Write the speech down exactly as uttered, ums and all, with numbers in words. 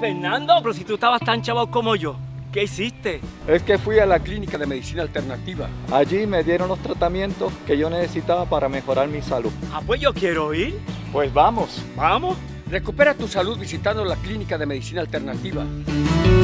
Fernando, pero si tú estabas tan chavo como yo, ¿qué hiciste? Es que fui a la clínica de medicina alternativa. Allí me dieron los tratamientos que yo necesitaba para mejorar mi salud. Ah, pues yo quiero ir. Pues vamos. Vamos. Recupera tu salud visitando la clínica de medicina alternativa.